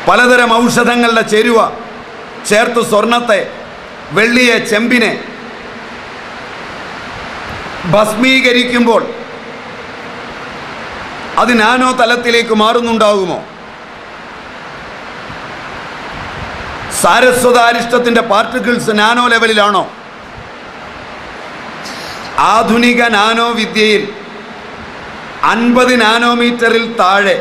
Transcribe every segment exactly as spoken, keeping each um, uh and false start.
പലതരം ഔഷധങ്ങളുടെ ചേരുവ ചേർത്ത് സ്വർണത്തെ, വെള്ളിയെ, ചെമ്പിനെ ഭസ്മീകരിക്കുമ്പോൾ അത് നാനോ തലത്തിലേക്ക് മാറുന്നുണ്ടാകുമോ? സാരസ്വതാരിഷ്ടത്തിൻ്റെ പാർട്ടിക്കിൾസ് നാനോ ലെവലിലാണോ? ആധുനിക നാനോ വിദ്യയിൽ അൻപത് നാനോമീറ്ററിൽ താഴെ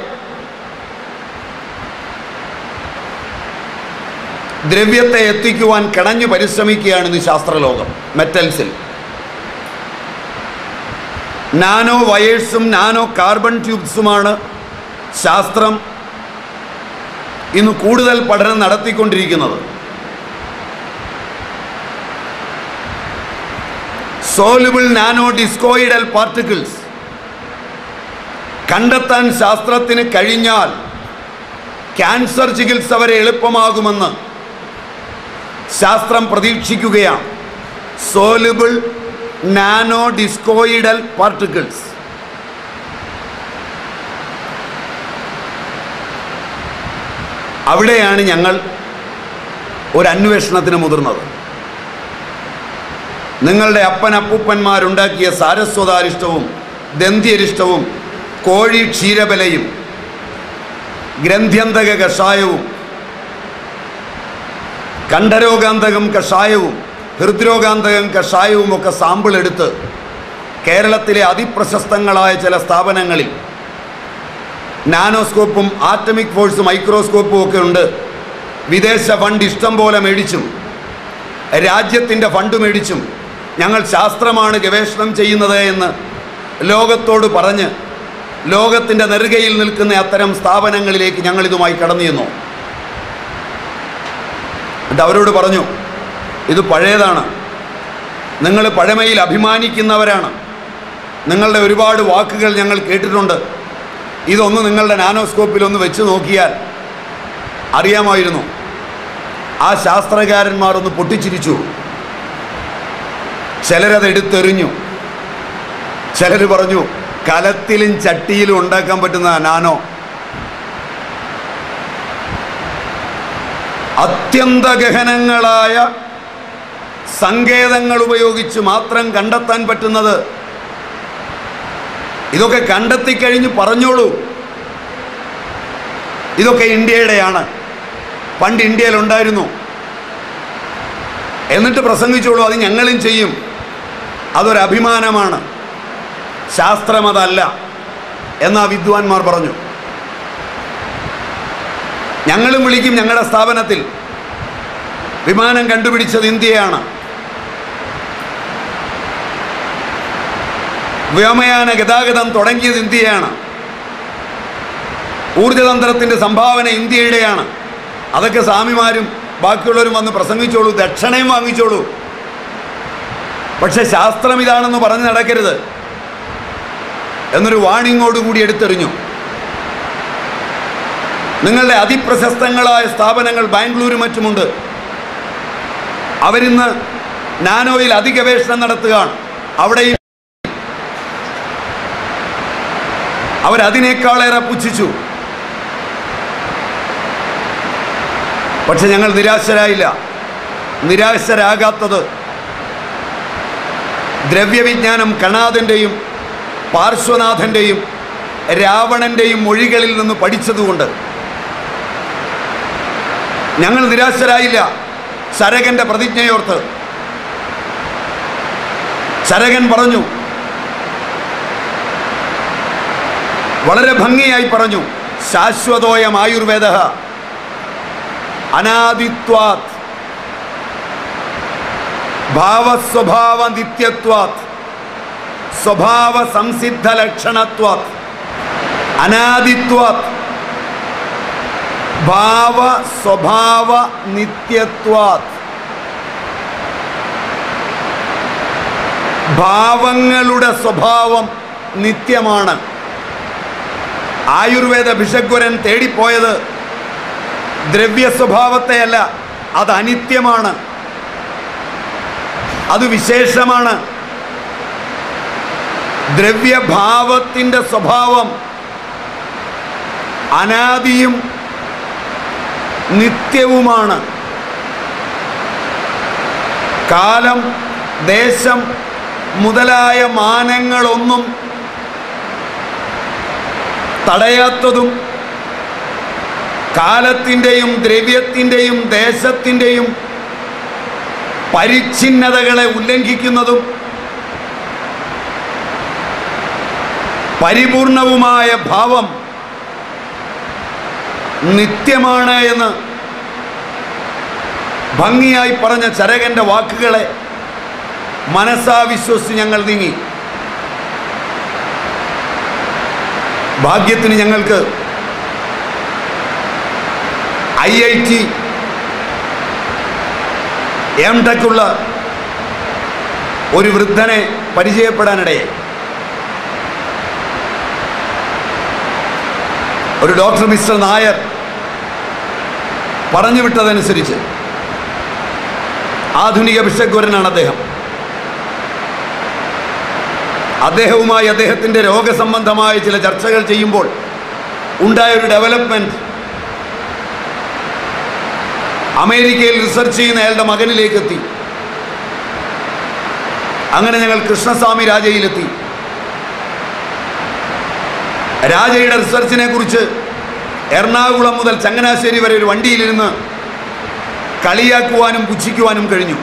ദ്രവ്യത്തെ എത്തിക്കുവാൻ കിണഞ്ഞു പരിശ്രമിക്കുകയാണ് ഇന്ന് ശാസ്ത്രലോകം. മെറ്റൽസിൽ നാനോ വയേഴ്സും നാനോ കാർബൺ ട്യൂബ്സുമാണ് ശാസ്ത്രം ഇന്ന് കൂടുതൽ പഠനം നടത്തിക്കൊണ്ടിരിക്കുന്നത്. സോലുബിൾ നാനോ ഡിസ്കോയിഡൽ പാർട്ടിക്കിൾസ് കണ്ടെത്താൻ ശാസ്ത്രത്തിന് കഴിഞ്ഞാൽ ക്യാൻസർ ചികിത്സ വരെ എളുപ്പമാകുമെന്ന് ശാസ്ത്രം പ്രതീക്ഷിക്കുകയാണ്. Soluble nano discoidal particles. അവിടെയാണ് ഞങ്ങൾ ഒരു അന്വേഷണത്തിന് മുതിർന്നത്. നിങ്ങളുടെ അപ്പനപ്പൂപ്പന്മാരുണ്ടാക്കിയ സാരസ്വതാരിഷ്ടവും ദന്ത്യരിഷ്ടവും കോഴി ക്ഷീരബലയും ഗ്രന്ഥ്യന്തക കഷായവും കണ്ഠരോഗാന്തകം കഷായവും ഹൃദ്രോഗാന്തകം കഷായവും ഒക്കെ സാമ്പിൾ എടുത്ത് കേരളത്തിലെ അതിപ്രശസ്തങ്ങളായ ചില സ്ഥാപനങ്ങളിൽ നാനോസ്കോപ്പും ആറ്റമിക് ഫോഴ്സ് മൈക്രോസ്കോപ്പും ഒക്കെ ഉണ്ട്. വിദേശ ഫണ്ട് ഇഷ്ടം പോലെ മേടിച്ചും രാജ്യത്തിൻ്റെ ഫണ്ട് മേടിച്ചും ഞങ്ങൾ ശാസ്ത്രമാണ് ഗവേഷണം ചെയ്യുന്നത് എന്ന് ലോകത്തോട് പറഞ്ഞ് ലോകത്തിൻ്റെ നെറുകയിൽ നിൽക്കുന്ന അത്തരം സ്ഥാപനങ്ങളിലേക്ക് ഞങ്ങളിതുമായി കടന്നു ചെന്നു. എന്നിട്ട് അവരോട് പറഞ്ഞു, ഇത് പഴയതാണ്, നിങ്ങൾ പഴമയിൽ അഭിമാനിക്കുന്നവരാണ്, നിങ്ങളുടെ ഒരുപാട് വാക്കുകൾ ഞങ്ങൾ കേട്ടിട്ടുണ്ട്, ഇതൊന്ന് നിങ്ങളുടെ നാനോസ്കോപ്പിലൊന്ന് വെച്ച് നോക്കിയാൽ അറിയാമായിരുന്നു. ആ ശാസ്ത്രകാരന്മാർ ഒന്ന് പൊട്ടിച്ചിരിച്ചു. ചിലരത് എടുത്തെറിഞ്ഞു, ചിലർ പറഞ്ഞു കലത്തിലും ചട്ടിയിലും ഉണ്ടാക്കാൻ പറ്റുന്ന നാനോ. അത്യന്ത ഗഹനങ്ങളായ സങ്കേതങ്ങൾ ഉപയോഗിച്ച് മാത്രം കണ്ടെത്താൻ പറ്റുന്നത്. ഇതൊക്കെ കണ്ടെത്തിക്കഴിഞ്ഞ് പറഞ്ഞോളൂ, ഇതൊക്കെ ഇന്ത്യയുടെയാണ്, പണ്ട് ഇന്ത്യയിലുണ്ടായിരുന്നു, എന്നിട്ട് പ്രസംഗിച്ചോളൂ, അത് ഞങ്ങളും ചെയ്യും, അതൊരഭിമാനമാണ്, ശാസ്ത്രമതല്ല എന്നാ വിദ്വാൻമാർ പറഞ്ഞു. ഞങ്ങളും വിളിക്കും ഞങ്ങളുടെ സ്ഥാപനത്തിൽ, വിമാനം കണ്ടുപിടിച്ചത് ഇന്ത്യയാണ്, വ്യോമയാന ഗതാഗതം തുടങ്ങിയത് ഇന്ത്യയാണ്, ഊർജതന്ത്രത്തിൻ്റെ സംഭാവന ഇന്ത്യയുടെയാണ്. അതൊക്കെ സ്വാമിമാരും ബാക്കിയുള്ളവരും വന്ന് പ്രസംഗിച്ചോളൂ, ദക്ഷിണയും വാങ്ങിച്ചോളൂ, പക്ഷെ ശാസ്ത്രം ഇതാണെന്ന് പറഞ്ഞ് നടക്കരുത് എന്നൊരു വാണിങ്ങോടുകൂടി എടുത്തെറിഞ്ഞു. നിങ്ങളുടെ അതിപ്രശസ്തങ്ങളായ സ്ഥാപനങ്ങൾ ബാംഗ്ലൂരും മറ്റുമുണ്ട്, അവരിന്ന് നാനോയിൽ അതിഗവേഷണം നടത്തുകയാണ്. അവിടെയും അവരതിനേക്കാളേറെ പുച്ഛിച്ചു. പക്ഷെ ഞങ്ങൾ നിരാശരായില്ല. നിരാശരാകാത്തത് ദ്രവ്യവിജ്ഞാനം കണാദൻ്റെയും പാർശ്വനാഥൻ്റെയും രാവണൻ്റെയും മൊഴികളിൽ നിന്ന് പഠിച്ചതുകൊണ്ട്. ഞങ്ങൾ നിരാശരായില്ല. ശരകൻ്റെ പ്രതിജ്ഞയോർത്ത് ശരകൻ പറഞ്ഞു, വളരെ ഭംഗിയായി പറഞ്ഞു, ശാശ്വതോയം ആയുർവേദ അനാദിത്വാത് ഭാവസ്വഭാവ നിത്യത്വാത് സ്വഭാവ സംസിദ്ധ ലക്ഷണത്വാത് അനാദിത്വാത് ഭാവ സ്വഭാവ നിത്യത്വാത്. ഭാവങ്ങളുടെ സ്വഭാവം നിത്യമാണ്. ആയുർവേദ ഭിഷഗ്വരൻ തേടിപ്പോയത് ദ്രവ്യ സ്വഭാവത്തെയല്ല, അത് അനിത്യമാണ്, അത് വിശേഷമാണ്. ദ്രവ്യഭാവത്തിൻ്റെ സ്വഭാവം അനാദിയും നിത്യവുമാണ്. കാലം, ദേശം മുതലായ മാനങ്ങളൊന്നും തടയാത്തതും കാലത്തിൻ്റെയും ദ്രവ്യത്തിൻ്റെയും ദേശത്തിൻ്റെയും പരിച്ഛിന്നതകളെ ഉല്ലംഘിക്കുന്നതും പരിപൂർണവുമായ ഭാവം നിത്യമാണ് എന്ന് ഭംഗിയായി പറഞ്ഞ ചരകൻ്റെ വാക്കുകളെ മനസ്സാ വിശ്വസിച്ച് ഞങ്ങൾ നീങ്ങി. ഭാഗ്യത്തിന് ഞങ്ങൾക്ക് ഐ ഐ ടി എം ടെക്കുള്ള ഒരു വൃദ്ധനെ പരിചയപ്പെടാനിടയായി. ഒരു ഡോക്ടർ മിസ്റ്റർ നായർ പറഞ്ഞു വിട്ടതനുസരിച്ച് ആധുനിക ഭിഷഗ്വരനാണ് അദ്ദേഹം. അദ്ദേഹവുമായി അദ്ദേഹത്തിൻ്റെ രോഗസംബന്ധമായ ചില ചർച്ചകൾ ചെയ്യുമ്പോൾ ഉണ്ടായൊരു ഡെവലപ്മെൻറ്റ് അമേരിക്കയിൽ റിസർച്ച് ചെയ്യുന്ന അയാളുടെ മകനിലേക്ക് എത്തി. അങ്ങനെ ഞങ്ങൾ കൃഷ്ണസ്വാമി രാജയിലെത്തി. രാജയുടെ റിസർച്ചിനെ കുറിച്ച് എറണാകുളം മുതൽ ചങ്ങനാശ്ശേരി വരെ ഒരു വണ്ടിയിലിരുന്ന് കളിയാക്കുവാനും പുച്ഛിക്കുവാനും കഴിഞ്ഞു.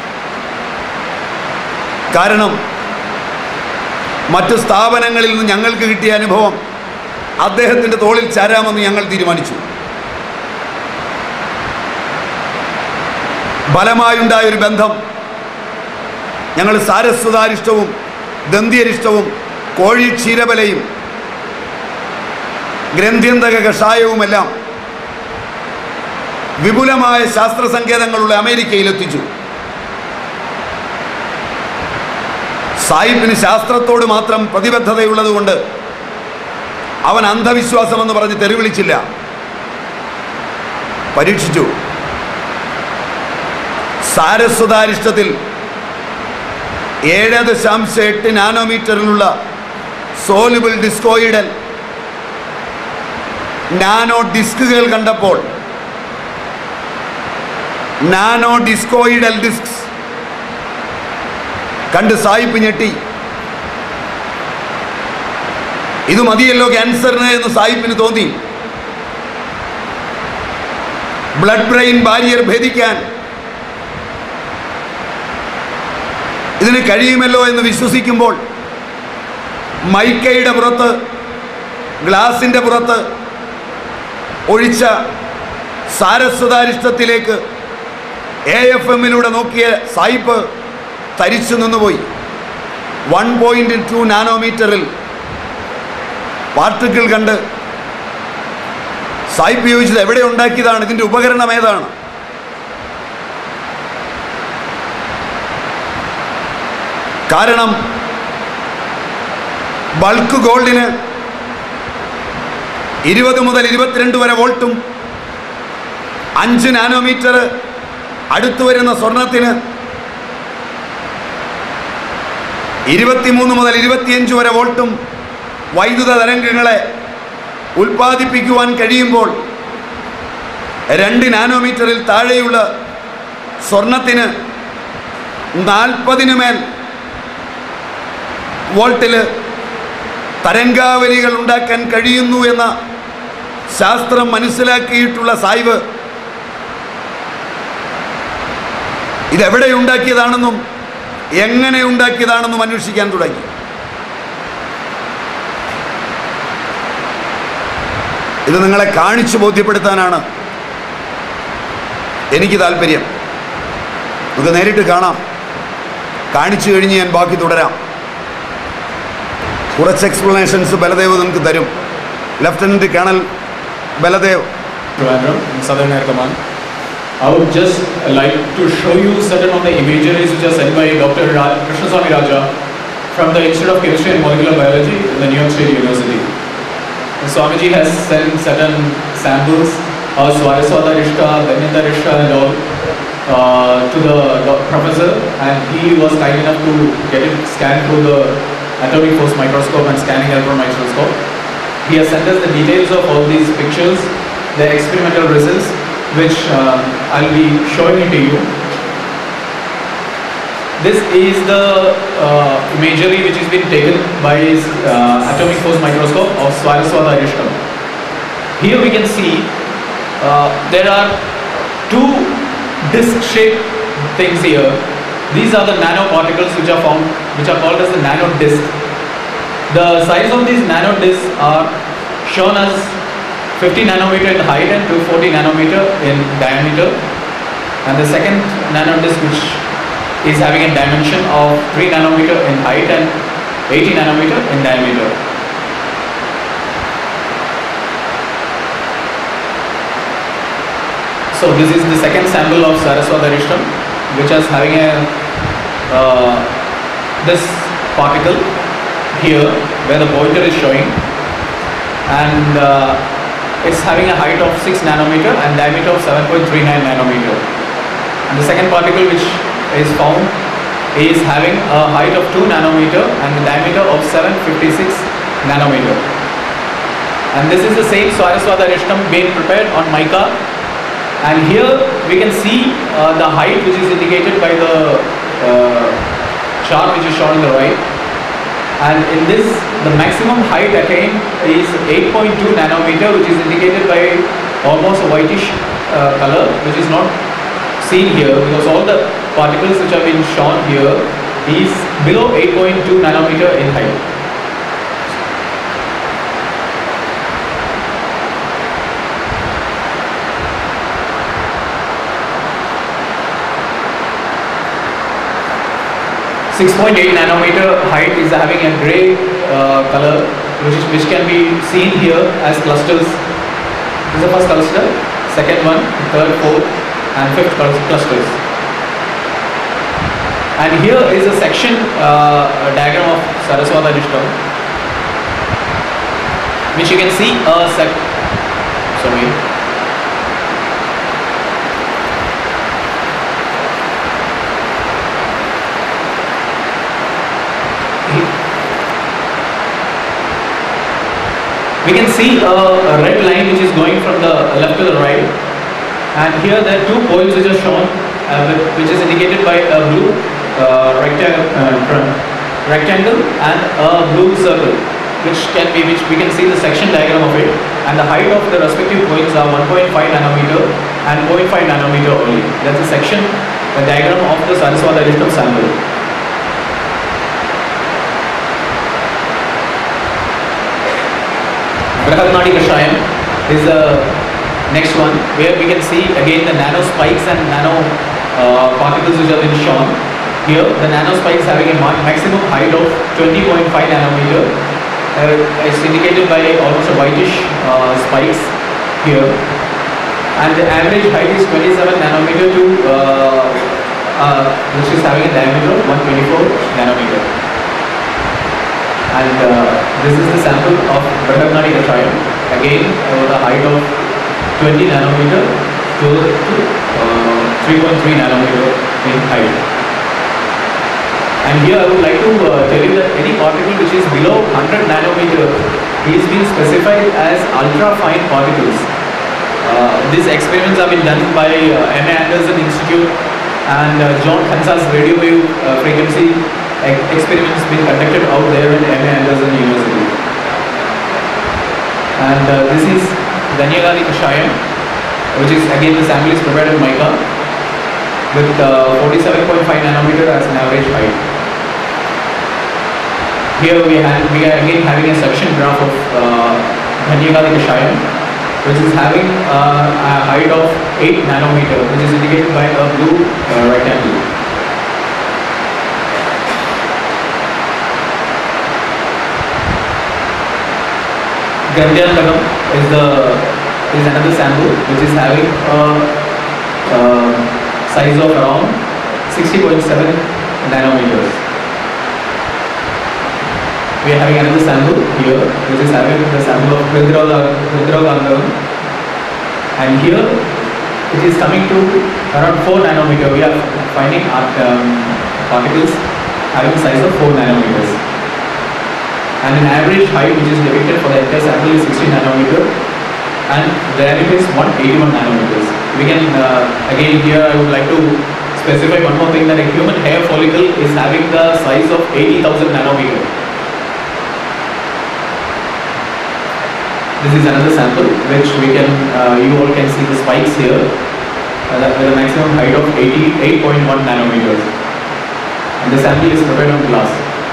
കാരണം മറ്റു സ്ഥാപനങ്ങളിൽ നിന്ന് ഞങ്ങൾക്ക് കിട്ടിയ അനുഭവം അദ്ദേഹത്തിൻ്റെ തോളിൽ ചാരാമെന്ന് ഞങ്ങൾ തീരുമാനിച്ചു. ഫലമായുണ്ടായൊരു ബന്ധം ഞങ്ങൾ സാരസ്വതാരിഷ്ടവും ദന്ത്യരിഷ്ടവും കോഴി ക്ഷീരബലയും ഗ്രന്ഥ്യന്തക കഷായവുമെല്ലാം വിപുലമായ ശാസ്ത്ര സങ്കേതങ്ങളുള്ള അമേരിക്കയിലെത്തിച്ചു. സാഹിബിന് ശാസ്ത്രത്തോട് മാത്രം പ്രതിബദ്ധതയുള്ളതുകൊണ്ട് അവൻ അന്ധവിശ്വാസമെന്ന് പറഞ്ഞ് തെരുവിളിച്ചില്ല, പരീക്ഷിച്ചു. സാരസ്വതാരിഷ്ടത്തിൽ ഏഴ് ദശാംശ എട്ട് നാനോമീറ്ററിലുള്ള സോലുബിൾ ഡിസ്കോയിഡൽ നാനോ ഡിസ്കുകൾ കണ്ടപ്പോൾ നാനോ ഡിസ്കോയിഡൽ ഡിസ്ക് കണ്ട് സായിപ്പ് ഞെട്ടി. ഇത് മതിയല്ലോ ക്യാൻസറിന് എന്ന് സായിപ്പിന് തോന്നി. ബ്ലഡ് ബ്രെയിൻ ബാരിയർ ഭേദിക്കാൻ ഇതിന് കഴിയുമല്ലോ എന്ന് വിശ്വസിക്കുമ്പോൾ മൈക്കയുടെ പുറത്ത് ഗ്ലാസിൻ്റെ പുറത്ത് ഒഴിച്ച സാരസ്വതാരിഷ്ടത്തിലേക്ക് എ എഫ് എമ്മിലൂടെ നോക്കിയ സായിപ്പ് തരിച്ചു നിന്നുപോയി. വൺ പോയിന്റ് ടു നാനോമീറ്ററിൽ പാർട്ടിക്കിൾ കണ്ട് സായിപ്പ് ചോദിച്ചത് എവിടെ ഉണ്ടാക്കിയതാണ്, ഇതിൻ്റെ ഉപകരണം ഏതാണ്? കാരണം ബൾക്ക് ഗോൾഡിന് ഇരുപത് മുതൽ ഇരുപത്തിരണ്ട് വരെ വോൾട്ടും അഞ്ച് നാനോമീറ്റർ അടുത്തു വരുന്ന സ്വർണത്തിന് ഇരുപത്തിമൂന്ന് മുതൽ ഇരുപത്തിയഞ്ച് വരെ വോൾട്ടും വൈദ്യുത തരംഗങ്ങളെ ഉൽപ്പാദിപ്പിക്കുവാൻ കഴിയുമ്പോൾ രണ്ട് നാനോമീറ്ററിൽ താഴെയുള്ള സ്വർണത്തിന് നാൽപ്പതിനു മേൽ വോൾട്ടിൽ തരംഗാവലികൾ ഉണ്ടാക്കാൻ കഴിയുന്നു എന്ന ശാസ്ത്രം മനസ്സിലാക്കിയിട്ടുള്ള സായിബ് ഇതെവിടെ ഉണ്ടാക്കിയതാണെന്നും എങ്ങനെ ഉണ്ടാക്കിയതാണെന്നും അന്വേഷിക്കാൻ തുടങ്ങി. ഇത് നിങ്ങളെ കാണിച്ചു ബോധ്യപ്പെടുത്താനാണ് എനിക്ക് താല്പര്യം. നമുക്ക് നേരിട്ട് കാണാം. കാണിച്ചു കഴിഞ്ഞ് ഞാൻ ബാക്കി തുടരാം. കുറച്ച് എക്സ്പ്ലനേഷൻസ് ബലദേവ് നമുക്ക് തരും. Lieutenant colonel Baldev. Southern Air Command. I would just like to show you certain of the imageries which are sent by Doctor Ra- Krishnaswamy Raja from the Institute of Chemistry and Molecular Biology in the New York State University. And Swamiji has sent certain samples of Swaraswadarishta, Dhanyadarishta and all uh, to the doc- professor, and he was kind enough to get it scanned through the atomic force microscope and scanning electron microscope. He has sent us the details of all these pictures, the experimental results, which uh, I'll be showing it to you. This is the uh, imagery which has been taken by his uh, atomic force microscope of Saraswata Arishtam. Here we can see uh, there are two disc-shaped things here. These are the nanoparticles which are found, which are called as the nanodisc. The size of these nanodiscs are shown as fifty nanometer in height and two hundred forty nanometer in diameter. And the second nanodisc, which is having a dimension of three nanometer in height and eighty nanometer in diameter. So this is the second sample of Saraswata Arishtam, which is having a uh, this particle here where the pointer is showing, and uh, it's having a height of six nanometer and diameter of seven point three nine nanometer. And the second particle which is found is having a height of two nanometer and a diameter of seven hundred fifty-six nanometer. And this is the same Saraswata Arishtam being prepared on mica. And here we can see uh, the height which is indicated by the uh, chart which is shown on the right. And in this, the maximum height attained is eight point two nanometer, which is indicated by almost a whitish uh, color, which is not seen here because all the particles which have been shown here is below eight point two nanometer in height. six point eight nanometer height is having a grey uh, color, which is, which can be seen here as clusters. This is the first cluster, second one, third, fourth, and fifth clusters. And here is a section uh, a diagram of Saraswata Arishtam, which you can see a sec. Sorry. We can see a, a red line which is going from the left to the right, and here there are two points which are shown, uh, which is indicated by a blue uh, rectangle, uh, rectangle and a blue circle, which can be which we can see the section diagram of it, and the height of the respective points are one point five nanometer and zero point five nanometer only. That's the section, the diagram of the Saraswata Arishtam sample. Brahalnadi Kashayam is the next one, where we can see again the nano spikes and nano uh, particles which have been shown. Here the nano spikes having a maximum height of twenty point five nanometer. Uh, it's indicated by almost a whitish uh, spikes here, and the average height is twenty-seven nanometer to uh, uh, which is having a diameter of one hundred twenty-four nanometer. And uh, this is the sample of Brahalnadi Kashayam, again uh, the height of twenty nanometer to, to uh, three point three nanometer in height. And here I would like to uh, tell you that any particle which is below one hundred nanometer is being specified as ultra fine particles. Uh, these experiments have been done by uh, M A Anderson Institute and uh, John Hansa's radio wave uh, frequency experiments being conducted out there in M A Anderson University. And uh, this is Dhanyagadi Kashayam, which is again the sample is prepared in mica with uh, forty-seven point five nanometer as an average height. Here we, have, we are again having a section graph of uh, Dhanyagadi Kashayam, which is having uh, a height of eight nanometer, which is indicated by a blue uh, rectangle. Gandhyantagam is the is another sample which is having a uh, size of around sixty point seven nanometers. We are having another sample here which is having the sample of Hridragandham, and here it is coming to around four nanometer. We are finding um, particles having a size of four nanometers. And an average height which is depicted for the entire sample is sixty nanometer, and there it is one hundred eighty-one nanometers. We can, uh, again here I would like to specify one more thing, that a human hair follicle is having the size of eighty thousand nanometer. This is another sample which we can, uh, you all can see the spikes here uh, with a maximum height of eighty-eight point one nanometers. And the sample is prepared on glass.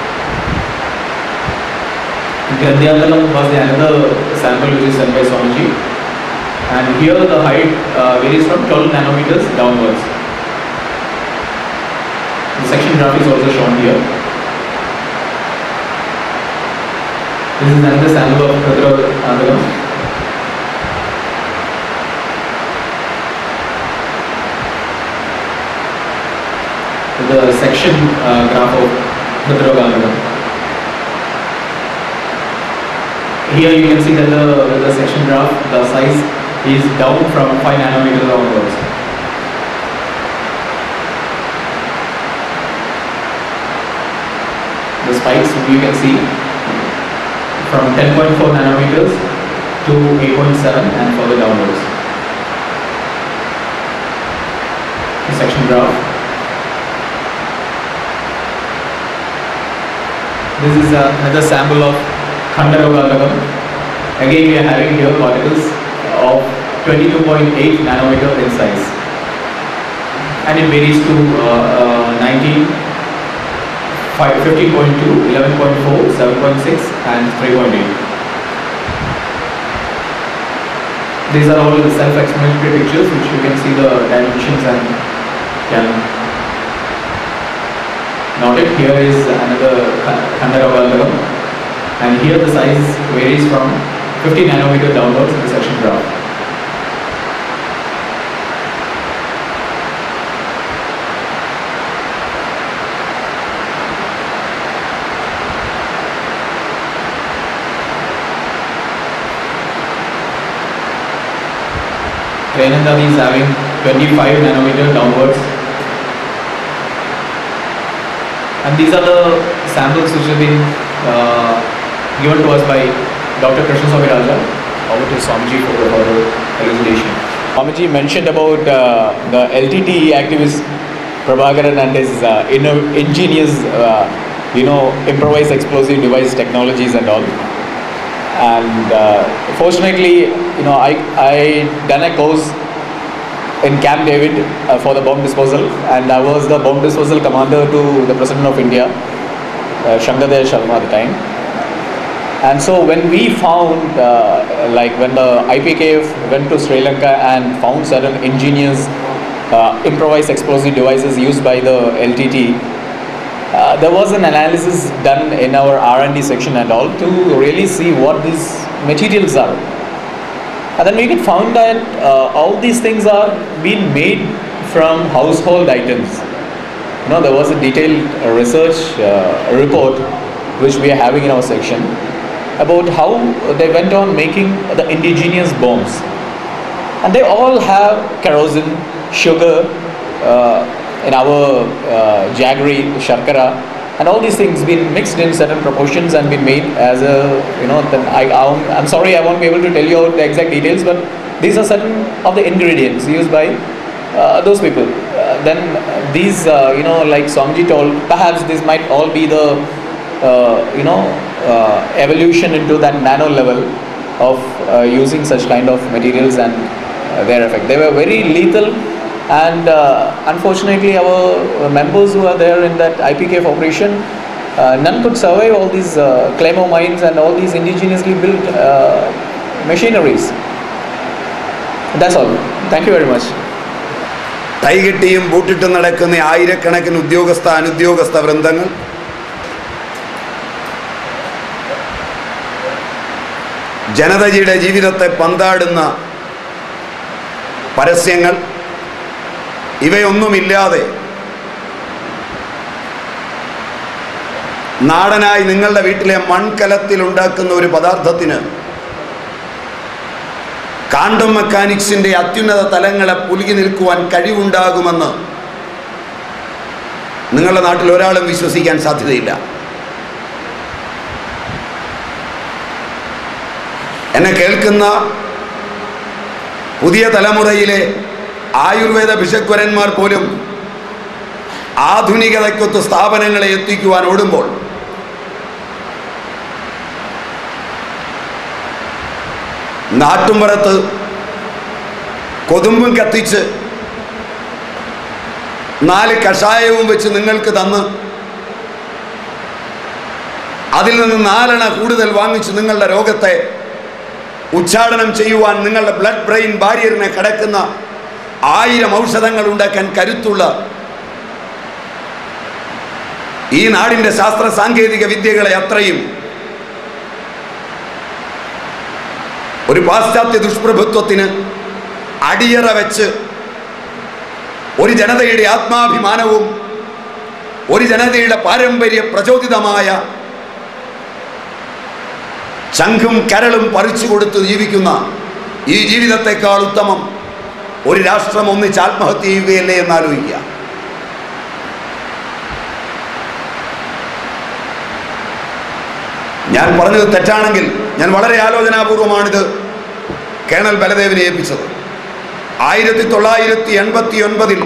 Gandhyandalam was the another sample which is done by Swamiji, and here the height uh, varies from twelve nanometers downwards. The section graph is also shown here. This is another sample of Gandhyandalam. The section uh, graph of Gandhyandalam. Here you can see that the, the section graph, the size is down from five nanometers onwards. The spikes you can see from ten point four nanometers to eight point seven and further downwards. The section graph. This is uh, another sample of Khandarogalagam. Again we are having here particles of twenty-two point eight nanometer in size, and it varies to uh, uh, nineteen, fifteen point two, eleven point four, seven point six and three point eight. These are all the self-explanatory pictures which you can see the dimensions and can note it. Here is another Khandarogalagam. And here the size varies from fifty nanometer downwards in the section graph. Renandadi is having twenty-five nanometer downwards. And these are the samples which have been uh, given to us by Doctor Krishna Swami Raja. Over to Swamiji for the further elucidation. Swamiji mentioned about uh, the L T T E activist Prabhakaran and his uh, ingenious, uh, you know, improvised explosive device technologies and all. And uh, fortunately, you know, I I done a course in Camp David uh, for the bomb disposal, and I was the bomb disposal commander to the President of India, uh, Shankar Dayal Sharma at the time. And so when we found, uh, like when the I P K F went to Sri Lanka and found certain ingenious uh, improvised explosive devices used by the L T T, uh, there was an analysis done in our R and D section and all to really see what these materials are. And then we could found that uh, all these things are being made from household items. You know, there was a detailed uh, research uh, report which we are having in our section about how they went on making the indigenous bombs, and they all have kerosene, sugar, uh, in our uh, jaggery, sharkara, and all these things been mixed in certain proportions and been made as a, you know, then I, I'm sorry I won't be able to tell you the exact details, but these are certain of the ingredients used by uh, those people. Uh, then these, uh, you know, like Swamiji told, perhaps this might all be the, uh, you know, Uh, evolution into that nano level of uh, using such kind of materials and uh, their effect. They were very lethal, and uh, unfortunately our members who are there in that I P K F operation, uh, none could survive all these uh, claymore mines and all these indigenously built uh, machineries. That's all. Thank you very much. കൈകെട്ടിയും പൂട്ടിട്ടും നടക്കുന്ന ആയിരക്കണക്കിന് ഉദ്യോഗസ്ഥ അനുദ്യോഗസ്ഥ വൃന്ദങ്ങൾ ജനതയുടെ ജീവിതത്തെ പന്താടുന്ന പരസ്യങ്ങൾ, ഇവയൊന്നുമില്ലാതെ നാടനായി നിങ്ങളുടെ വീട്ടിലെ മൺകലത്തിൽ ഉണ്ടാക്കുന്ന ഒരു പദാർത്ഥത്തിന് കാണ്ടം മെക്കാനിക്സിൻ്റെ അത്യുന്നത തലങ്ങളെ പുലുകി നിൽക്കുവാൻ കഴിവുണ്ടാകുമെന്ന് നിങ്ങളുടെ നാട്ടിൽ ഒരാളും വിശ്വസിക്കാൻ സാധ്യതയില്ല. എന്നെ കേൾക്കുന്ന പുതിയ തലമുറയിലെ ആയുർവേദ ഭിഷഗ്വരന്മാർ പോലും ആധുനികതയ്ക്കൊത്ത് സ്ഥാപനങ്ങളെ എത്തിക്കുവാൻ ഓടുമ്പോൾ നാട്ടുമ്പുറത്ത് കൊതുമ്പും കത്തിച്ച് നാല് കഷായവും വെച്ച് നിങ്ങൾക്ക് തന്ന് അതിൽ നിന്ന് നാലെണ്ണ കൂടുതൽ വാങ്ങിച്ച് നിങ്ങളുടെ രോഗത്തെ ഉച്ചാടനം ചെയ്യുവാൻ നിങ്ങളുടെ ബ്ലഡ് ബ്രെയിൻ ബാരിയറിനെ കടക്കുന്ന ആയിരം ഔഷധങ്ങൾ ഉണ്ടാക്കാൻ കരുത്തുള്ള ഈ നാടിൻ്റെ ശാസ്ത്ര സാങ്കേതിക വിദ്യകളെ അത്രയും ഒരു പാശ്ചാത്യ ദുഷ്പ്രഭുത്വത്തിന് അടിയറ വെച്ച് ഒരു ജനതയുടെ ആത്മാഭിമാനവും ഒരു ജനതയുടെ പാരമ്പര്യ പ്രചോദിതമായ ശംഖും കരളും പറിച്ചു കൊടുത്ത് ജീവിക്കുന്ന ഈ ജീവിതത്തെക്കാൾ ഉത്തമം ഒരു രാഷ്ട്രം ഒന്നിച്ച് ആത്മഹത്യ ചെയ്യുകയല്ലേ എന്നാലോചിക്കുക. ഞാൻ പറഞ്ഞത് തെറ്റാണെങ്കിൽ ഞാൻ വളരെ ആലോചനാപൂർവമാണിത് കേണൽ ബലദേവിനെ ഏൽപ്പിച്ചത്. ആയിരത്തി തൊള്ളായിരത്തി എൺപത്തി ഒൻപതിൽ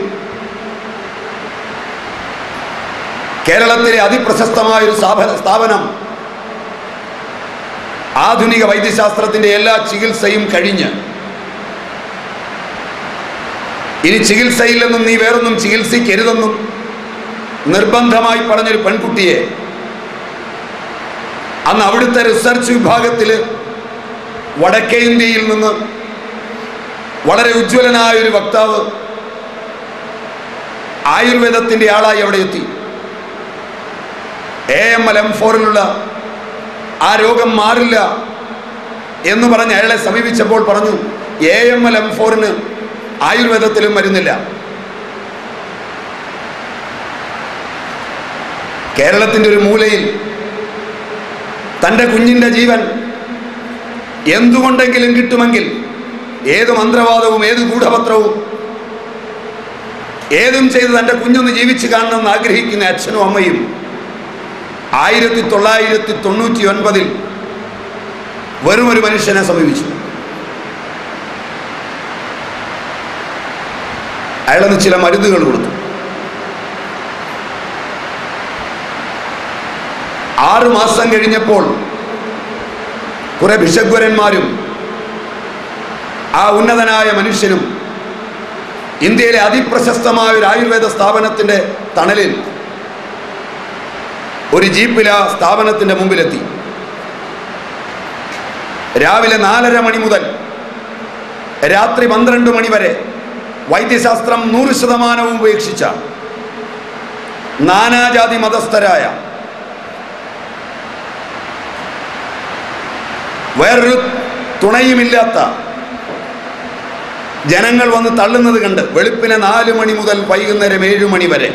കേരളത്തിലെ അതിപ്രശസ്തമായ ഒരു സ്ഥാപനം ആധുനിക വൈദ്യശാസ്ത്രത്തിൻ്റെ എല്ലാ ചികിത്സയും കഴിഞ്ഞ് ഇനി ചികിത്സയില്ലെന്നും നീ വേറൊന്നും ചികിത്സിക്കരുതെന്നും നിർബന്ധമായി പറഞ്ഞൊരു പെൺകുട്ടിയെ അന്ന് അവിടുത്തെ റിസർച്ച് വിഭാഗത്തിൽ വടക്കേ ഇന്ത്യയിൽ നിന്ന് വളരെ ഉജ്ജ്വലനായ ഒരു വക്താവ് ആയുർവേദത്തിൻ്റെ ആളായി അവിടെ എത്തി. എ എം എൽ എം ഫോറിലുള്ള ആ രോഗം മാറില്ല എന്ന് പറഞ്ഞ് അയാളെ സമീപിച്ചപ്പോൾ പറഞ്ഞു, എ എം എൽ എം ഫോറിന് ആയുർവേദത്തിലും മരുന്നില്ല. കേരളത്തിൻ്റെ ഒരു മൂലയിൽ തൻ്റെ കുഞ്ഞിൻ്റെ ജീവൻ എന്തുകൊണ്ടെങ്കിലും കിട്ടുമെങ്കിൽ ഏത് മന്ത്രവാദവും ഏത് ഗൂഢപത്രവും ഏതും ചെയ്ത് തൻ്റെ കുഞ്ഞൊന്ന് ജീവിച്ച് കാണണമെന്ന് ആഗ്രഹിക്കുന്ന അച്ഛനും അമ്മയും ആയിരത്തി തൊള്ളായിരത്തി തൊണ്ണൂറ്റി ഒൻപതിൽ വെറും ഒരു മനുഷ്യനെ സമീപിച്ചു. അയാളന്ന് ചില മരുന്നുകൾ കൊടുത്തു. ആറു മാസം കഴിഞ്ഞപ്പോൾ കുറെ ഭിഷഗ്വരന്മാരും ആ ഉന്നതനായ മനുഷ്യനും ഇന്ത്യയിലെ അതിപ്രശസ്തമായ ഒരു ആയുർവേദ സ്ഥാപനത്തിൻ്റെ തണലിൽ ഒരു ജീപ്പിൽ ആ സ്ഥാപനത്തിൻ്റെ മുമ്പിലെത്തി. രാവിലെ നാലര മണി മുതൽ രാത്രി പന്ത്രണ്ട് മണി വരെ വൈദ്യശാസ്ത്രം നൂറ് ശതമാനവും ഉപേക്ഷിച്ച നാനാജാതി മതസ്ഥരായ വേറൊരു തുണയുമില്ലാത്ത ജനങ്ങൾ വന്ന് തള്ളുന്നത് കണ്ട് വെളുപ്പിനെ നാല് മണി മുതൽ വൈകുന്നേരം ഏഴു മണി വരെ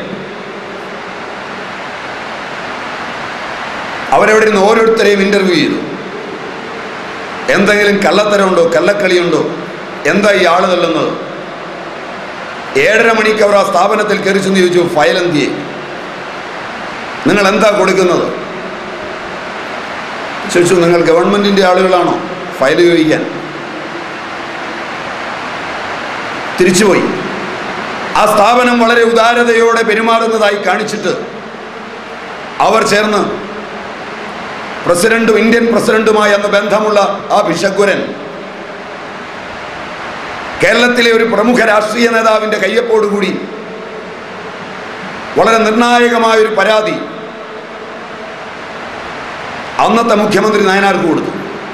അവരവിടെ നിന്ന് ഓരോരുത്തരെയും ഇൻ്റർവ്യൂ ചെയ്തു. എന്തെങ്കിലും കള്ളത്തരമുണ്ടോ, കള്ളക്കളിയുണ്ടോ, എന്താ ഈ ആള് തള്ളുന്നത്? ഏഴര മണിക്ക് അവർ ആ സ്ഥാപനത്തിൽ കയറി ചെന്ന് ചോദിച്ചു, ഫയൽ എന്തിയെ, നിങ്ങൾ എന്താ കൊടുക്കുന്നത് ചോദിച്ചു. നിങ്ങൾ ഗവൺമെൻറ്റിൻ്റെ ആളുകളാണോ ഫയൽ ചോദിക്കാൻ? തിരിച്ചുപോയി. ആ സ്ഥാപനം വളരെ ഉദാരതയോടെ പെരുമാറുന്നതായി കാണിച്ചിട്ട് അവർ ചേർന്ന് പ്രസിഡന്റും ഇന്ത്യൻ പ്രസിഡന്റുമായി അന്ന് ബന്ധമുള്ള ആ ഭിഷഗ്വരൻ കേരളത്തിലെ ഒരു പ്രമുഖ രാഷ്ട്രീയ നേതാവിൻ്റെ കയ്യൊപ്പോടുകൂടി വളരെ നിർണായകമായൊരു പരാതി അന്നത്തെ മുഖ്യമന്ത്രി നായനാർക്ക് കൊടുത്തു.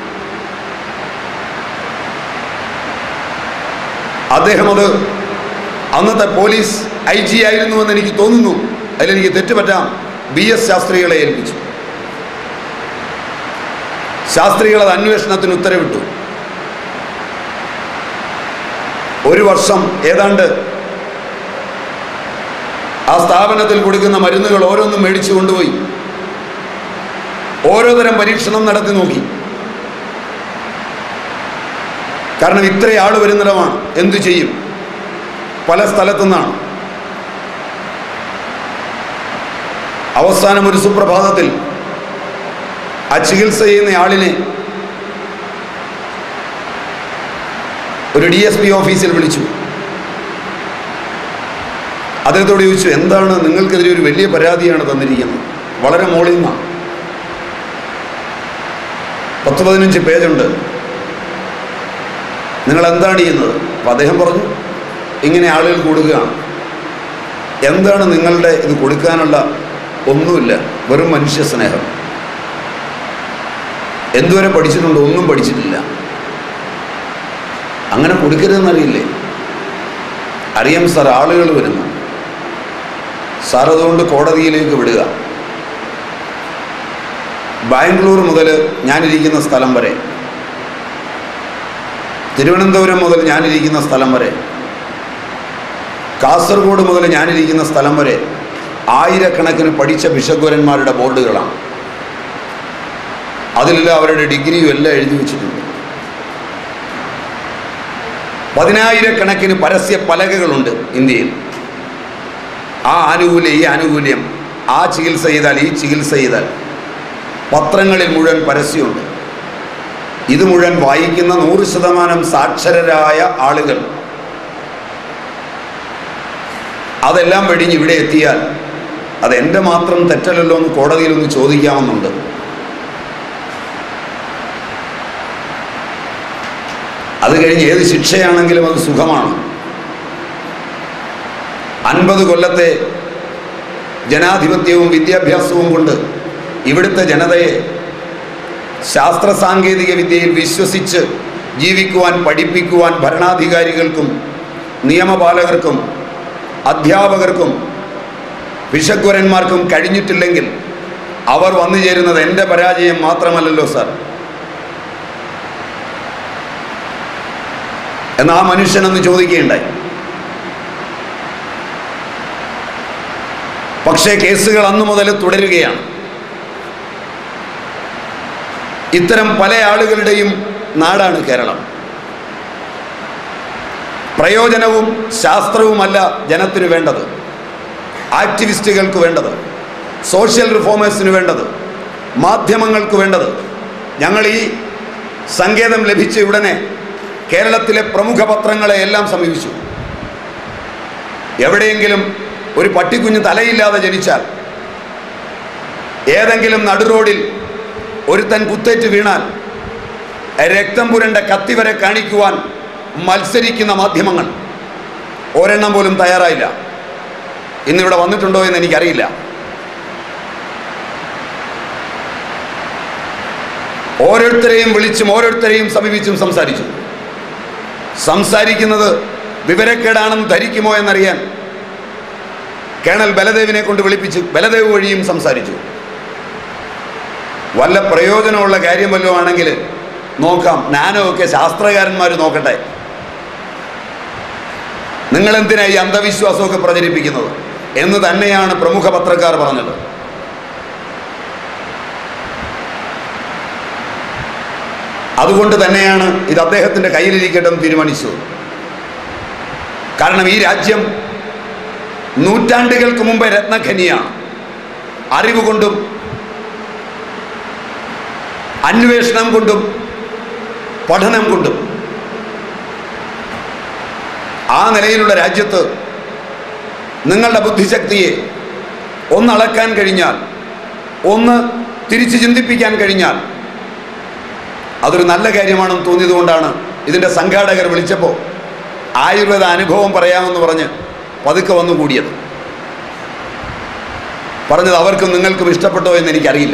അദ്ദേഹം അത് അന്നത്തെ പോലീസ് ഐ ജി ആയിരുന്നുവെന്ന് എനിക്ക് തോന്നുന്നു, അതിലെനിക്ക് തെറ്റുപറ്റാം, ബി എസ് ശാസ്ത്രികളെ ഏൽപ്പിച്ചു. ശാസ്ത്രികൾ അത് അന്വേഷണത്തിന് ഉത്തരവിട്ടു. ഒരു വർഷം ഏതാണ്ട് ആ സ്ഥാപനത്തിൽ കൊടുക്കുന്ന മരുന്നുകൾ ഓരോന്നും മേടിച്ചു കൊണ്ടുപോയി ഓരോ തരം പരീക്ഷണം നടത്തി നോക്കി. കാരണം ഇത്രയും ആൾ വരുന്നിടമാണ്, എന്തു ചെയ്യും, പല സ്ഥലത്തു നിന്നാണ്. അവസാനം ഒരു സുപ്രഭാതത്തിൽ ആ ചികിത്സ ചെയ്യുന്ന ആളിനെ ഒരു ഡി എസ് പി ഓഫീസിൽ വിളിച്ചു. അദ്ദേഹത്തോട് ചോദിച്ചു, എന്താണ് നിങ്ങൾക്കെതിരെ ഒരു വലിയ പരാതിയാണ് തന്നിരിക്കുന്നത്, വളരെ മോളിൽ നിന്നാണ്, പത്ത് പതിനഞ്ച് പേജുണ്ട്, നിങ്ങൾ എന്താണ് ചെയ്യുന്നത്? അപ്പം അദ്ദേഹം പറഞ്ഞു, ഇങ്ങനെ ആളുകൾ കൊടുക്കുകയാണ്. എന്താണ് നിങ്ങളുടെ ഇത് കൊടുക്കാനുള്ള? ഒന്നുമില്ല, വെറും മനുഷ്യ സ്നേഹം. എന്തുവരെ പഠിച്ചിട്ടുണ്ട്? ഒന്നും പഠിച്ചിട്ടില്ല. അങ്ങനെ കൊടുക്കരുതെന്നറിയില്ലേ? അറിയാം സാർ, ആളുകൾ വരുന്നു സാർ, അതുകൊണ്ട് കോടതിയിലേക്ക് വിടുക. ബാംഗ്ലൂർ മുതൽ ഞാനിരിക്കുന്ന സ്ഥലം വരെ, തിരുവനന്തപുരം മുതൽ ഞാനിരിക്കുന്ന സ്ഥലം വരെ, കാസർഗോഡ് മുതൽ ഞാനിരിക്കുന്ന സ്ഥലം വരെ ആയിരക്കണക്കിന് പഠിച്ച ബിഷഗ്വരന്മാരുടെ ബോർഡുകളാണ്. അതിലെല്ലാം അവരുടെ ഡിഗ്രിയും എല്ലാം എഴുതി വെച്ചിട്ടുണ്ട്. പതിനായിരക്കണക്കിന് പരസ്യ പലകകളുണ്ട് ഇന്ത്യയിൽ. ആ ആനുകൂല്യം, ഈ ആനുകൂല്യം, ആ ചികിത്സ ചെയ്താൽ, ഈ ചികിത്സ ചെയ്താൽ, പത്രങ്ങളിൽ മുഴുവൻ പരസ്യമുണ്ട്. ഇത് മുഴുവൻ വായിക്കുന്ന നൂറ് ശതമാനം സാക്ഷരരായ ആളുകൾ അതെല്ലാം വെടിഞ്ഞ് ഇവിടെ എത്തിയാൽ അതെൻ്റെ മാത്രം തെറ്റല്ലല്ലോ എന്ന് കോടതിയിലൊന്ന് ചോദിക്കാമെന്നുണ്ട്. അത് കഴിഞ്ഞ് ഏത് ശിക്ഷയാണെങ്കിലും അത് സുഖമാണ്. അൻപത് കൊല്ലത്തെ ജനാധിപത്യവും വിദ്യാഭ്യാസവും കൊണ്ട് ഇവിടുത്തെ ജനതയെ ശാസ്ത്ര സാങ്കേതിക വിദ്യയിൽ വിശ്വസിച്ച് ജീവിക്കുവാൻ പഠിപ്പിക്കുവാൻ ഭരണാധികാരികൾക്കും നിയമപാലകർക്കും അധ്യാപകർക്കും ബിഷഗ്വരന്മാർക്കും കഴിഞ്ഞിട്ടില്ലെങ്കിൽ അവർ വന്നു ചേരുന്നത് എൻ്റെ പരാജയം മാത്രമല്ലല്ലോ സാർ. എന്ന് ആ മനുഷ്യനെന്ന് ചോദിക്കുകയുണ്ടായി. പക്ഷേ കേസുകൾ അന്നു മുതൽ തുടരുകയാണ്. ഇത്തരം പല ആളുകളുടെയും നാടാണ് കേരളം. പ്രയോജനവും ശാസ്ത്രവുമല്ല ജനത്തിന് വേണ്ടത്, ആക്ടിവിസ്റ്റുകൾക്ക് വേണ്ടത്, സോഷ്യൽ റിഫോമേഴ്സിന് വേണ്ടത്, മാധ്യമങ്ങൾക്ക് വേണ്ടത്. ഞങ്ങൾ ഈ സങ്കേതം ലഭിച്ച ഉടനെ കേരളത്തിലെ പ്രമുഖ പത്രങ്ങളെ എല്ലാം സമീപിച്ചു. എവിടെയെങ്കിലും ഒരു പട്ടിക്കുഞ്ഞ് തലയില്ലാതെ ജനിച്ചാൽ, ഏതെങ്കിലും നടുറോഡിൽ ഒരുത്തൻ കുത്തേറ്റ് വീണാൽ രക്തം പുരണ്ട കത്തി വരെ കാണിക്കുവാൻ മത്സരിക്കുന്ന മാധ്യമങ്ങൾ ഒരെണ്ണം പോലും തയ്യാറായില്ല. ഇന്നിവിടെ വന്നിട്ടുണ്ടോ എന്ന് എനിക്കറിയില്ല. ഓരോരുത്തരെയും വിളിച്ചും ഓരോരുത്തരെയും സമീപിച്ചും സംസാരിച്ചു. സംസാരിക്കുന്നത് വിവരക്കേടാണെന്ന് ധരിക്കുമോ എന്നറിയാൻ കേണൽ ബലദേവിനെ കൊണ്ട് വിളിപ്പിച്ച് ബലദേവ് വഴിയും സംസാരിച്ചു. വല്ല പ്രയോജനമുള്ള കാര്യം വല്ലതും ആണെങ്കിൽ നോക്കാം, നാനോ ഒക്കെ ശാസ്ത്രകാരന്മാർ നോക്കട്ടെ. നിങ്ങളെന്തിനാ ഈ അന്ധവിശ്വാസമൊക്കെ പ്രചരിപ്പിക്കുന്നത് എന്ന് തന്നെയാണ് പ്രമുഖ പത്രക്കാർ പറഞ്ഞത്. അതുകൊണ്ട് തന്നെയാണ് ഇത് അദ്ദേഹത്തിൻ്റെ കയ്യിലിരിക്കട്ടെ എന്ന് തീരുമാനിച്ചത്. കാരണം ഈ രാജ്യം നൂറ്റാണ്ടുകൾക്ക് മുമ്പേ രത്നഖനിയാണ്. അറിവ് കൊണ്ടും അന്വേഷണം കൊണ്ടും പഠനം കൊണ്ടും ആ നിലയിലുള്ള രാജ്യത്ത് നിങ്ങളുടെ ബുദ്ധിശക്തിയെ ഒന്നളക്കാൻ കഴിഞ്ഞാൽ, ഒന്ന് തിരിച്ച് ചിന്തിപ്പിക്കാൻ കഴിഞ്ഞാൽ അതൊരു നല്ല കാര്യമാണെന്ന് തോന്നിയതുകൊണ്ടാണ് ഇതിൻ്റെ സംഘാടകർ വിളിച്ചപ്പോൾ ആയുർവേദ അനുഭവം പറയാമെന്ന് പറഞ്ഞ് പതുക്കെ വന്നു കൂടിയത്. പറഞ്ഞത് അവർക്കും നിങ്ങൾക്കും ഇഷ്ടപ്പെട്ടോ എന്ന് എനിക്കറിയില്ല.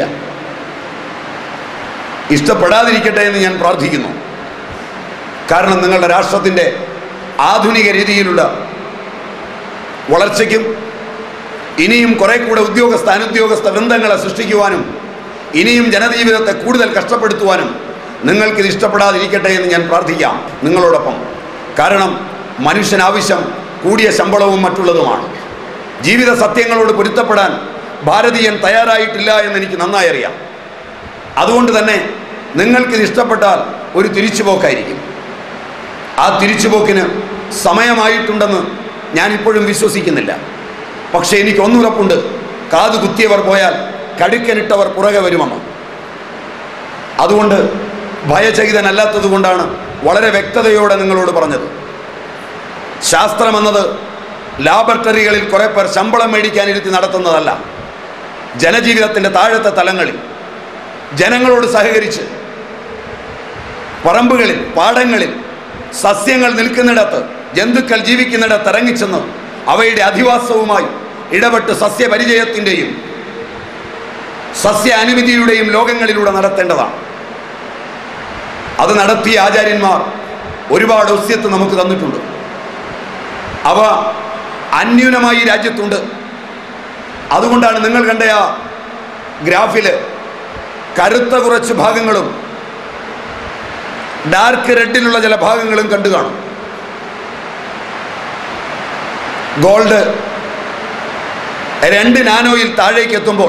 ഇഷ്ടപ്പെടാതിരിക്കട്ടെ എന്ന് ഞാൻ പ്രാർത്ഥിക്കുന്നു. കാരണം നിങ്ങളുടെ രാഷ്ട്രത്തിൻ്റെ ആധുനിക രീതിയിലുള്ള വളർച്ചയ്ക്കും ഇനിയും കുറെ കൂടെ ഉദ്യോഗസ്ഥ അനുദ്യോഗസ്ഥ വൃന്ദങ്ങളെ സൃഷ്ടിക്കുവാനും ഇനിയും ജനജീവിതത്തെ കൂടുതൽ കഷ്ടപ്പെടുത്തുവാനും നിങ്ങൾക്കിത് ഇഷ്ടപ്പെടാതിരിക്കട്ടെ എന്ന് ഞാൻ പ്രാർത്ഥിക്കാം നിങ്ങളോടൊപ്പം. കാരണം മനുഷ്യനാവശ്യം കൂടിയ ശമ്പളവും മറ്റുള്ളതുമാണ്. ജീവിത സത്യങ്ങളോട് പൊരുത്തപ്പെടാൻ ഭാരതീയൻ തയ്യാറായിട്ടില്ല എന്ന് എനിക്ക് നന്നായി അറിയാം. അതുകൊണ്ട് തന്നെ നിങ്ങൾക്കിത് ഇഷ്ടപ്പെട്ടാൽ ഒരു തിരിച്ചുപോക്കായിരിക്കും. ആ തിരിച്ചുപോക്കിന് സമയമായിട്ടുണ്ടെന്ന് ഞാനിപ്പോഴും വിശ്വസിക്കുന്നില്ല. പക്ഷേ എനിക്ക് ഒന്നുറപ്പുണ്ട്, കാതു കുത്തിയവർ പോയാൽ കടുക്കനിട്ടവർ പുറകെ വരുമെന്ന്. അതുകൊണ്ട് ഭയചകിതനല്ലാത്തത് കൊണ്ടാണ് വളരെ വ്യക്തതയോടെ നിങ്ങളോട് പറഞ്ഞത്. ശാസ്ത്രമെന്നത് ലാബറട്ടറികളിൽ കുറേ പേർ ശമ്പളം മേടിക്കാനിരുത്തി നടത്തുന്നതല്ല. ജനജീവിതത്തിൻ്റെ താഴത്തെ തലങ്ങളിൽ ജനങ്ങളോട് സഹകരിച്ച് പറമ്പുകളിൽ, പാടങ്ങളിൽ സസ്യങ്ങൾ നിൽക്കുന്നിടത്ത്, ജന്തുക്കൾ ജീവിക്കുന്നിടത്ത് ഇറങ്ങിച്ചെന്ന് അവയുടെ അധിവാസവുമായി ഇടപെട്ട് സസ്യപരിചയത്തിൻ്റെയും സസ്യ അനുമതിയുടെയും ലോകങ്ങളിലൂടെ നടത്തേണ്ടതാണ്. അത് നടത്തിയ ആചാര്യന്മാർ ഒരുപാട് ഒസ്യത്ത് നമുക്ക് തന്നിട്ടുണ്ട്. അവ അന്യൂനമായി രാജ്യത്തുണ്ട്. അതുകൊണ്ടാണ് നിങ്ങൾ കണ്ട ആ ഗ്രാഫിൽ കറുത്ത കുറച്ച് ഭാഗങ്ങളും ഡാർക്ക് റെഡിലുള്ള ചില ഭാഗങ്ങളും കണ്ടു കാണും. ഗോൾഡ് രണ്ട് നാനോയിൽ താഴേക്ക് എത്തുമ്പോൾ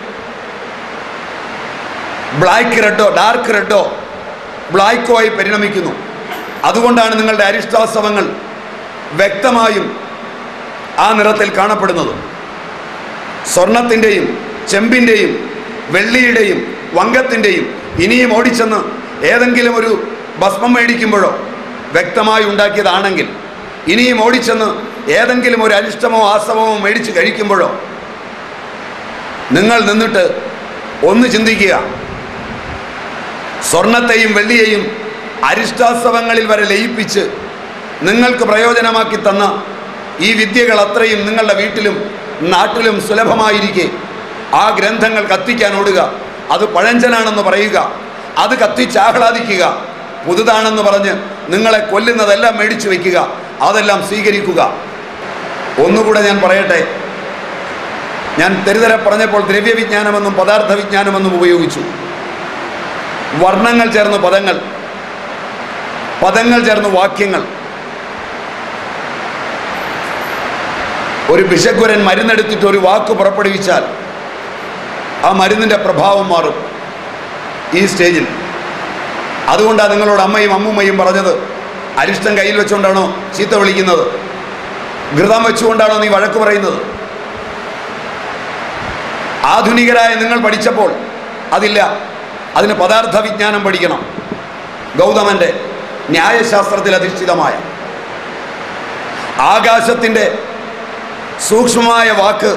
ബ്ലാക്ക് റെഡോ ഡാർക്ക് റെഡോ ബ്ലാക്കോ ആയി പരിണമിക്കുന്നു. അതുകൊണ്ടാണ് നിങ്ങളുടെ അരിഷ്ടാസവങ്ങൾ വ്യക്തമായും ആ നിറത്തിൽ കാണപ്പെടുന്നത്. സ്വർണത്തിൻ്റെയും ചെമ്പിൻ്റെയും വെള്ളിയുടെയും വങ്കത്തിൻ്റെയും ഇനിയും ഓടിച്ചെന്ന് ഏതെങ്കിലും ഒരു ഭസ്മം മേടിക്കുമ്പോഴോ വ്യക്തമായി ഉണ്ടാക്കിയതാണെങ്കിൽ, ഇനിയും ഓടിച്ചെന്ന് ഏതെങ്കിലും ഒരു അരിഷ്ടമോ ആസവമോ മേടിച്ച് കഴിക്കുമ്പോഴോ നിങ്ങൾ നിന്നിട്ട് ഒന്ന് ചിന്തിക്കുക. സ്വർണത്തെയും വെള്ളിയെയും അരിഷ്ടാസവങ്ങളിൽ വരെ ലയിപ്പിച്ച് നിങ്ങൾക്ക് പ്രയോജനമാക്കി തന്ന ഈ വിദ്യകൾ അത്രയും നിങ്ങളുടെ വീട്ടിലും നാട്ടിലും സുലഭമായിരിക്കെ ആ ഗ്രന്ഥങ്ങൾ കത്തിക്കാൻ ഓടുക, അത് പഴഞ്ചനാണെന്ന് പറയുക, അത് കത്തിച്ച് ആഹ്ലാദിക്കുക, പുതുതാണെന്ന് പറഞ്ഞ് നിങ്ങളെ കൊല്ലുന്നതെല്ലാം മേടിച്ചു വയ്ക്കുക, അതെല്ലാം സ്വീകരിക്കുക. ഒന്നുകൂടെ ഞാൻ പറയട്ടെ, ഞാൻ തെരുതര പറഞ്ഞപ്പോൾ ദ്രവ്യവിജ്ഞാനമെന്നും പദാർത്ഥ വിജ്ഞാനമെന്നും ഉപയോഗിച്ചു. വർണ്ണങ്ങൾ ചേർന്ന് പദങ്ങൾ, പദങ്ങൾ ചേർന്ന് വാക്യങ്ങൾ. ഒരു ഭിഷഗ്വരൻ മരുന്നെടുത്തിട്ട് ഒരു വാക്ക് പുറപ്പെടുവിച്ചാൽ ആ മരുന്നിൻ്റെ പ്രഭാവം മാറും ഈ സ്റ്റേജിൽ. അതുകൊണ്ടാണ് നിങ്ങളോട് അമ്മയും അമ്മൂമ്മയും പറഞ്ഞത്, അരിഷ്ടം കയ്യിൽ വെച്ചുകൊണ്ടാണോ ചീത്ത വിളിക്കുന്നത്? ഘൃതം വെച്ചുകൊണ്ടാണോ നീ വഴക്ക് പറയുന്നത്? ആധുനികരായ നിങ്ങൾ പഠിച്ചപ്പോൾ അതില്ല. അതിന് പദാർത്ഥ വിജ്ഞാനം പഠിക്കണം. ഗൗതമൻ്റെ ന്യായശാസ്ത്രത്തിൽ അധിഷ്ഠിതമായ ആകാശത്തിൻ്റെ സൂക്ഷ്മമായ വാക്ക്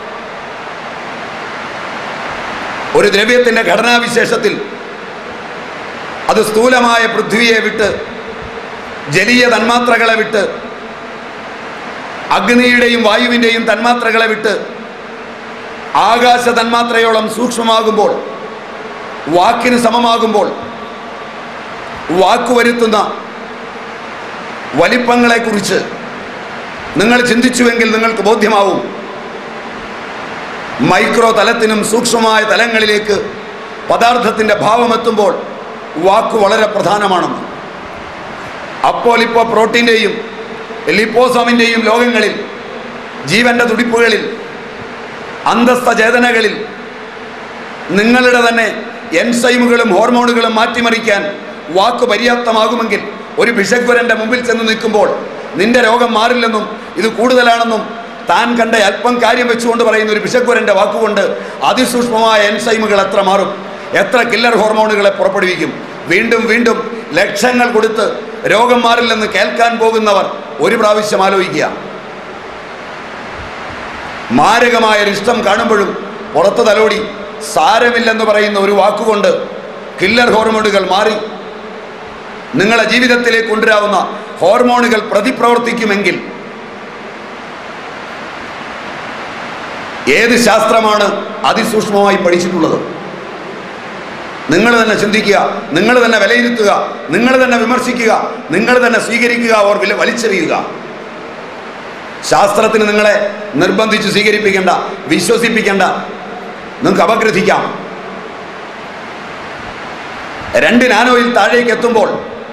ഒരു ദ്രവ്യത്തിൻ്റെ ഘടനാവിശേഷത്തിൽ അത് സ്ഥൂലമായ പൃഥ്വിയെ വിട്ട്, ജലീയ തന്മാത്രകളെ വിട്ട്, അഗ്നിയുടെയും വായുവിൻ്റെയും തന്മാത്രകളെ വിട്ട് ആകാശ തന്മാത്രയോളം സൂക്ഷ്മമാകുമ്പോൾ, വാക്കിന് സമമാകുമ്പോൾ വാക്ക് വരുത്തുന്ന വലിപ്പങ്ങളെക്കുറിച്ച് നിങ്ങൾ ചിന്തിച്ചുവെങ്കിൽ നിങ്ങൾക്ക് ബോധ്യമാവും മൈക്രോ തലത്തിനും സൂക്ഷ്മമായ തലങ്ങളിലേക്ക് പദാർത്ഥത്തിൻ്റെ ഭാവമെത്തുമ്പോൾ വാക്ക് വളരെ പ്രധാനമാണെന്ന്. അപ്പോൾ ഇപ്പോൾ പ്രോട്ടീൻ്റെയും ലിപ്പോസോമിൻ്റെയും ലോകങ്ങളിൽ, ജീവൻ്റെ തുടിപ്പുകളിൽ, അന്തസ്ഥ ചേതനകളിൽ നിങ്ങളുടെ തന്നെ എൻസൈമുകളും ഹോർമോണുകളും മാറ്റിമറിക്കാൻ വാക്ക് പര്യാപ്തമാകുമെങ്കിൽ ഒരു ഭിഷഗ്വരൻ്റെ മുമ്പിൽ ചെന്ന് നിൽക്കുമ്പോൾ നിന്റെ രോഗം മാറില്ലെന്നും ഇത് കൂടുതലാണെന്നും താൻ കണ്ട അല്പം കാര്യം വെച്ചുകൊണ്ട് പറയുന്ന ഒരു ഭിഷഗ്വരൻ്റെ വാക്കുകൊണ്ട് അതിസൂക്ഷ്മമായ എൻസൈമുകൾ എത്ര മാറും, എത്ര കില്ലർ ഹോർമോണുകളെ പുറപ്പെടുവിക്കും. വീണ്ടും വീണ്ടും ലക്ഷങ്ങൾ കൊടുത്ത് രോഗം മാറില്ലെന്ന് കേൾക്കാൻ പോകുന്നവർ ഒരു പ്രാവശ്യം ആലോചിക്കുക. മാരകമായ ഇഷ്ടം കാണുമ്പോഴും പുറത്ത് തലോടി സാരമില്ലെന്ന് പറയുന്ന ഒരു വാക്കുകൊണ്ട് കില്ലർ ഹോർമോണുകൾ മാറി നിങ്ങളെ ജീവിതത്തിലേക്ക് കൊണ്ടുവരാവുന്ന ഹോർമോണുകൾ പ്രതിപ്രവർത്തിക്കുമെങ്കിൽ ഏത് ശാസ്ത്രമാണ് അതിസൂക്ഷ്മമായി പഠിച്ചിട്ടുള്ളത്? നിങ്ങൾ തന്നെ ചിന്തിക്കുക, നിങ്ങൾ തന്നെ വിലയിരുത്തുക, നിങ്ങൾ തന്നെ വിമർശിക്കുക, നിങ്ങൾ തന്നെ സ്വീകരിക്കുക, ഓർ വില വലിച്ചെറിയുക. ശാസ്ത്രത്തിന് നിങ്ങളെ നിർബന്ധിച്ച് സ്വീകരിപ്പിക്കേണ്ട, വിശ്വസിപ്പിക്കേണ്ട. നിങ്ങൾക്ക് അപഗ്രഥിക്കാം. രണ്ട് നാനോയിൽ താഴേക്ക് എത്തുമ്പോൾ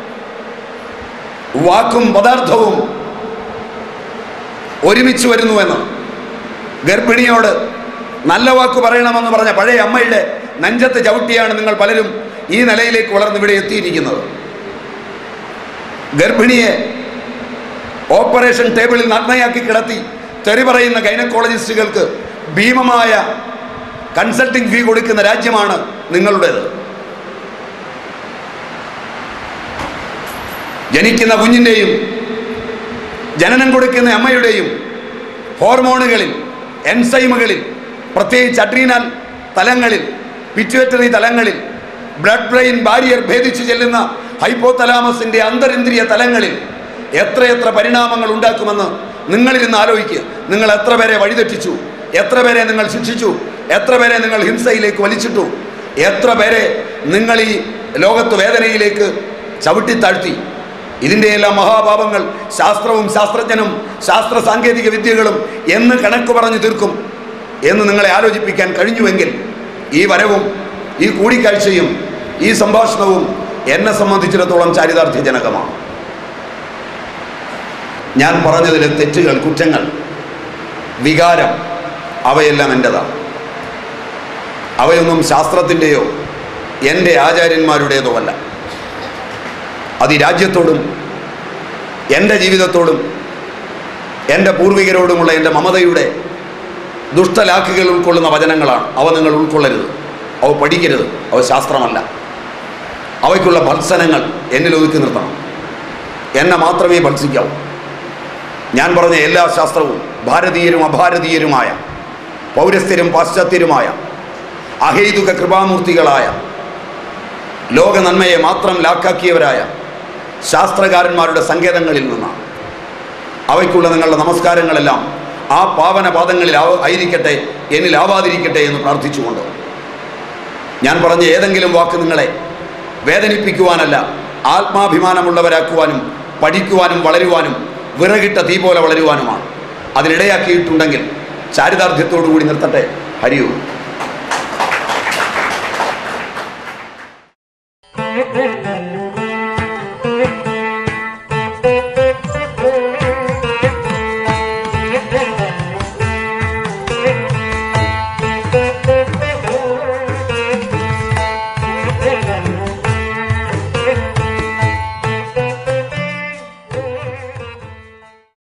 വാക്കും പദാർത്ഥവും ഒരുമിച്ച് വരുന്നുവെന്ന് ഗർഭിണിയോട് നല്ല വാക്ക് പറയണമെന്ന് പറഞ്ഞ പഴയ അമ്മയുടെ നെഞ്ചത്ത് ചവിട്ടിയാണ് നിങ്ങൾ പലരും ഈ നിലയിലേക്ക് വളർന്ന് ഇവിടെ എത്തിയിരിക്കുന്നത്. ഗർഭിണിയെ ഓപ്പറേഷൻ ടേബിളിൽ നഗ്നയാക്കി കിടത്തി തെറി പറയുന്ന ഗൈനക്കോളജിസ്റ്റുകൾക്ക് ഭീമമായ കൺസൾട്ടിംഗ് ഫീ കൊടുക്കുന്ന രാജ്യമാണ് നിങ്ങളുടേത്. ജനിക്കുന്ന കുഞ്ഞിൻ്റെയും ജനനം കൊടുക്കുന്ന അമ്മയുടെയും ഹോർമോണുകളിൽ, എൻസൈമുകളിൽ, പ്രത്യേകിച്ച് അഡ്രീനൽ തലങ്ങളിൽ, പിറ്റ്യൂട്ടറി തലങ്ങളിൽ, ബ്ലഡ് ബ്രെയിൻ ബാരിയർ ഭേദിച്ചു ചെല്ലുന്ന ഹൈപ്പോതലാമസിൻ്റെ അന്തരിന്ദ്രിയ തലങ്ങളിൽ എത്രയെത്ര പരിണാമങ്ങൾ ഉണ്ടാക്കുമെന്ന് നിങ്ങളിരുന്ന് ആലോചിക്കുക. നിങ്ങൾ എത്ര പേരെ വഴിതെറ്റിച്ചു, എത്ര പേരെ നിങ്ങൾ ശിക്ഷിച്ചു, എത്ര പേരെ നിങ്ങൾ ഹിംസയിലേക്ക് വലിച്ചിട്ടു, എത്ര പേരെ നിങ്ങൾ ഈ ലോകത്ത് വേദനയിലേക്ക് ചവിട്ടിത്താഴ്ത്തി. ഇതിൻ്റെയെല്ലാം മഹാപാപങ്ങൾ ശാസ്ത്രവും ശാസ്ത്രജ്ഞനും ശാസ്ത്ര സാങ്കേതിക വിദ്യകളും എന്ന് കണക്ക് പറഞ്ഞു തീർക്കും എന്ന് നിങ്ങളെ ആലോചിപ്പിക്കാൻ കഴിഞ്ഞുവെങ്കിൽ ഈ വരവും ഈ കൂടിക്കാഴ്ചയും ഈ സംഭാഷണവും എന്നെ സംബന്ധിച്ചിടത്തോളം ചാരിതാർത്ഥ്യജനകമാണ്. ഞാൻ പറഞ്ഞതിലെ തെറ്റുകൾ, കുറ്റങ്ങൾ, വികാരം അവയെല്ലാം എൻ്റെതാണ്. അവയൊന്നും ശാസ്ത്രത്തിൻ്റെയോ എൻ്റെ ആചാര്യന്മാരുടേതോ അല്ല. അത് ഈ രാജ്യത്തോടും എൻ്റെ ജീവിതത്തോടും എൻ്റെ പൂർവികരോടുമുള്ള എൻ്റെ മമതയുടെ ദുഷ്ടലാക്കുകൾ ഉൾക്കൊള്ളുന്ന വചനങ്ങളാണ്. അവ നിങ്ങൾ ഉൾക്കൊള്ളരുത്, അവ പഠിക്കരുത്, അവ ശാസ്ത്രമല്ല. അവയ്ക്കുള്ള ഭത്സനങ്ങൾ എന്നിൽ ഒതുക്കി നിർത്തണം. എന്നെ മാത്രമേ ഭത്സിക്കാവൂ. ഞാൻ പറഞ്ഞ എല്ലാ ശാസ്ത്രവും ഭാരതീയരും അഭാരതീയരുമായ, പൗരസ്ത്യരും പാശ്ചാത്യരുമായ, അഹൈതുക കൃപാമൂർത്തികളായ, ലോക നന്മയെ മാത്രം ലാക്കാക്കിയവരായ ശാസ്ത്രകാരന്മാരുടെ സങ്കേതങ്ങളിൽ നിന്നാണ്. അവയ്ക്കുള്ള നിങ്ങളുടെ നമസ്കാരങ്ങളെല്ലാം ആ പാവന പാദങ്ങളിൽ ആയിരിക്കട്ടെ, എന്നിൽ ആവാതിരിക്കട്ടെ എന്ന് പ്രാർത്ഥിച്ചുകൊണ്ട് ഞാൻ പറഞ്ഞ ഏതെങ്കിലും വാക്ക് നിങ്ങളെ വേദനിപ്പിക്കുവാനല്ല, ആത്മാഭിമാനമുള്ളവരാക്കുവാനും പഠിക്കുവാനും വളരുവാനും വിറകിട്ട തീ പോലെ വളരുവാനുമാണ്. അതിനിടയാക്കിയിട്ടുണ്ടെങ്കിൽ ചാരിതാർത്ഥ്യത്തോടു കൂടി നിർത്തട്ടെ. ഹരി ഓം.